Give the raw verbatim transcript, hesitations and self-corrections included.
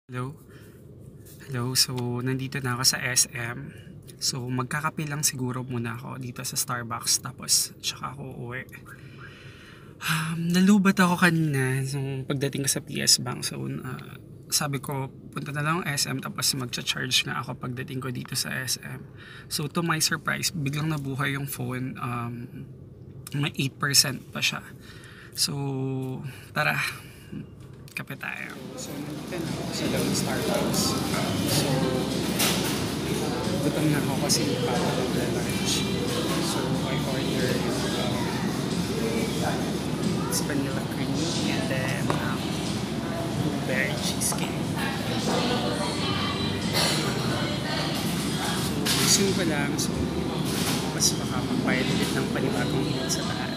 Hello? Hello, so nandito na ako sa S M. So magkakape lang siguro muna ako dito sa Starbucks tapos tsaka ako uuwi. Um, nalubat ako kanina nung pagdating ko sa P S Bank. So uh, sabi ko punta na lang ang S M tapos magcha-charge nga ako pagdating ko dito sa S M. So to my surprise, biglang nabuhay yung phone. Um, may eight percent pa siya. So tara, kape tayo. So, nandito na ako sa loob ng Starbucks. Um, so, gutom na ako kasi magpapalunch. So, I ordered um, it's vanilla cream and then um, blueberry cheesecake. So, gusto ko lang. So, mas baka magbayad ulit ng panibagong bill sa taas.